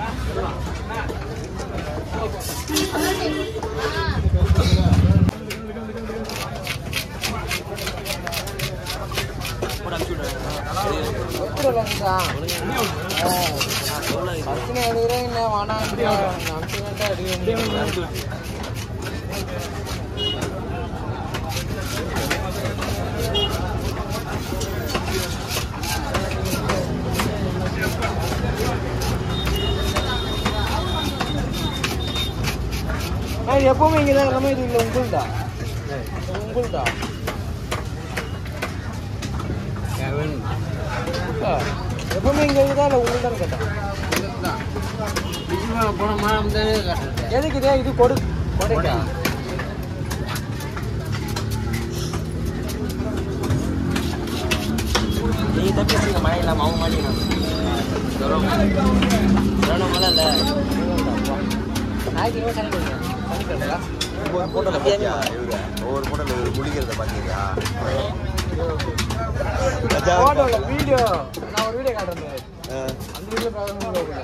எப்பவுமே இங்கதான் எல்லாமே இது இல்லை உங்களுதா உங்களுதா எப்பவுமே இங்க இருக்குதா இல்லை உங்களுதான் கேட்டேன் போனோமா எதுக்கு இதே இது கொடைக்கா நீங்க தப்பிச்சுங்க மழை இல்லாம அவங்க மாட்டீங்க மழை இல்லை நாய்க்கு ஒவ்வொரு போட்டோல குளிக்கிறத பாத்தீங்களா வீடியோ நான் ஒரு வீடியோ காட்டுறேன் அந்த வீடியோ பார்க்கணும்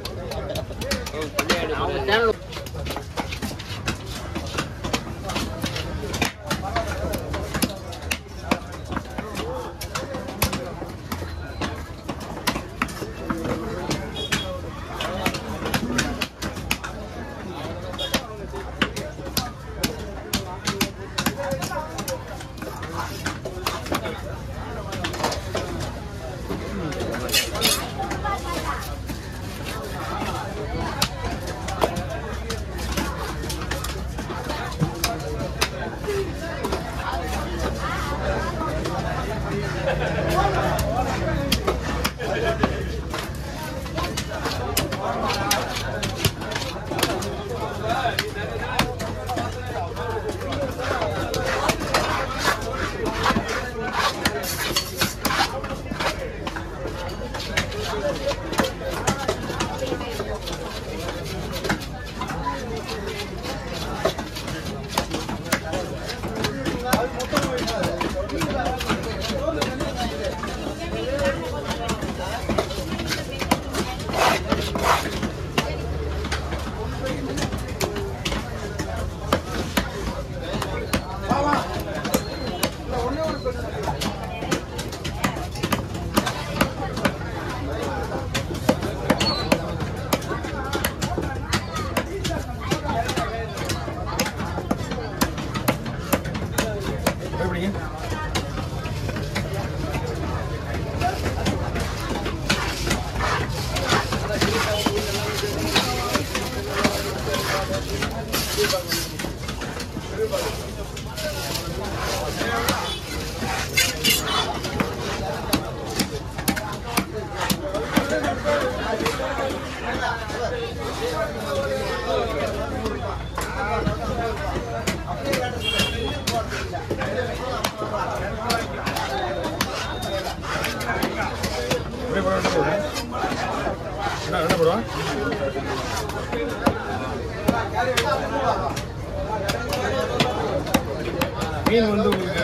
மீன் வந்து உங்களுக்கு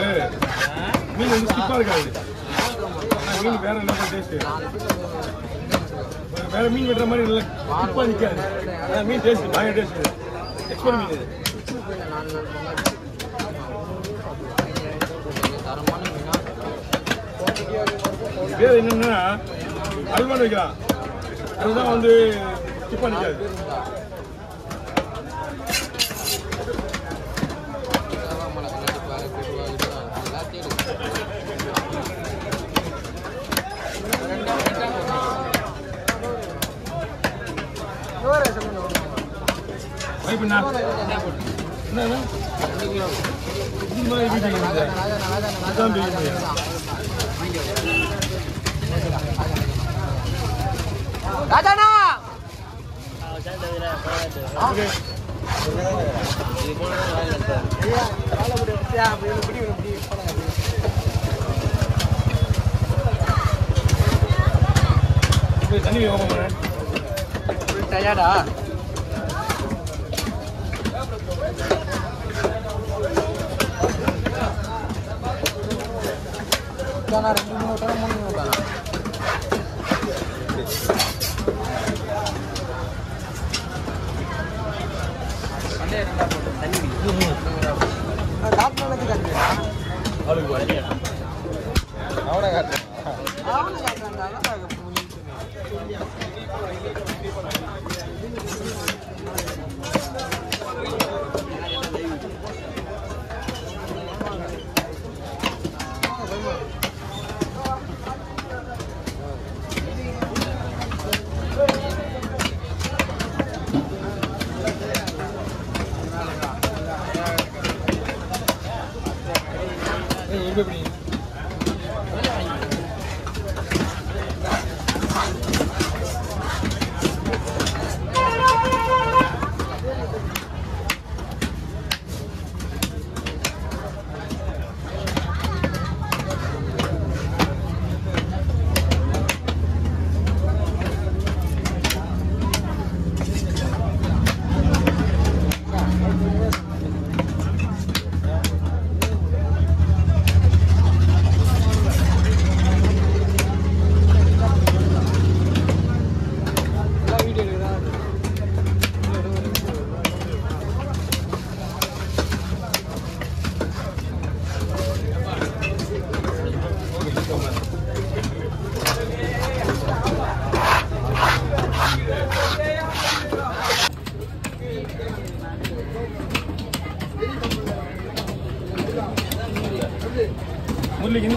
மீன் வந்து ஸ்டிப்பா இருக்காது. மீன் வேற என்ன டேஸ்ட் வேற மீன் வெட்டுற மாதிரி நல்லா ஸ்டிப்பா நிற்காது. மீன் டேஸ்ட் பயங்கர டேஸ்ட். எக்ஸ்போர்ட் மீன் இது. வேறு என்னன்னா அல்வான் வைக்கலாம். அதுதான் வந்து ஸ்டிப்பா நிற்காது. Tayada. Kana rendu motor muni kana.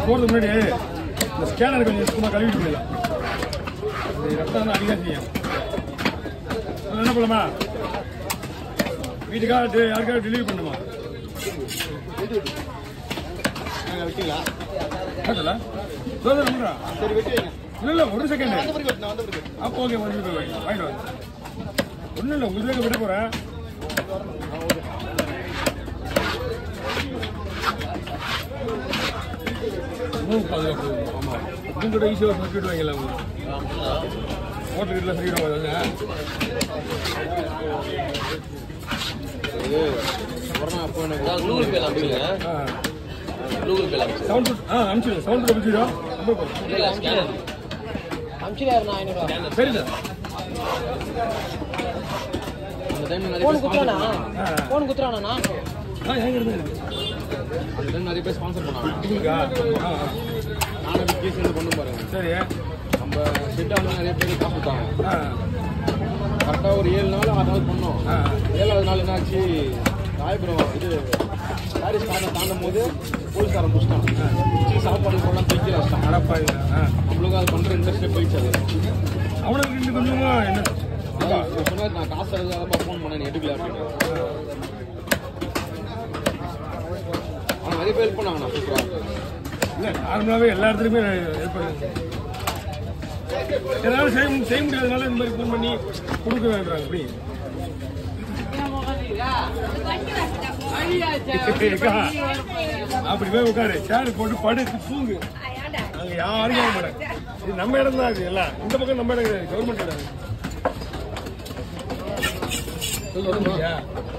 போகிறதுக்கு முன்னாடி இந்த ஸ்கேனர் கொஞ்சம் சும்மா கழுவிட்டு போயிடலாம். ரத்தம் அதிகம் செய்யும். என்ன பண்ணலாமா? வீட்டுக்காக யாருக்காவது டெலிவரி பண்ணுமா? இல்ல ஒரு செகண்ட். அப்போ ஓகே வாங்கிட்டு வாங்க. ஒன்றும் இல்லை, உங்களுக்கு விட போறேன். பாதுகாப்பு. ஆமா, உங்களோட ஈஸியாக சர்க்கிட் வாங்கல ஹோட்டல் வீட்டில் சர்க்கிட் வாங்க. நிறைய பேர் ஸ்பான்சர் பண்ணாங்க. நானும் கேஸ் கொண்டு பாருங்க. சரி, நம்ம செட்டாக நிறைய பேர் காசு கொடுத்தாங்க. கரெக்டாக ஒரு 7 நாள் 6 நாள் பண்ணோம். 7வது நாள் என்னாச்சு, ராயபுரம் இது பாரிஸ் தாண்டும் போது போலீஸ்காரன் பிடிச்சிட்டான். சாப்பாடு போடலாம் தூக்கி வச்சிட்டான். நம்மளுக்கும் அது பண்ணுற இன்ட்ரெஸ்டே போயிடுச்சு. அது அவனுக்கு கொஞ்சமா என்ன சொன்னா, நான் காசு தரதுக்காக ஃபோன் பண்ணேன், எடுக்கல அப்படின்னு. ஆனால் நிறைய பேர் ஹெல்ப் பண்ணாங்கண்ணா. சூப்பராக இல்லை, நார்மலாகவே எல்லா இடத்துலையுமே ஹெல்ப் பண்ணுங்க. ஏதாவது செய்ய முடியாதனால இந்த மாதிரி ஃபோன் பண்ணி கொடுக்க வேண்டாங்க. அப்படி போய் உட்காரு, சேர் போட்டு படுத்து தூங்கு. அங்க யாரும் கேட்க மாட்டாங்க. இது நம்ம இடம் தான். இது எல்லாம் இந்த பக்கம் நம்ம இடம் கிடையாது, கவர்மெண்ட் இடம்.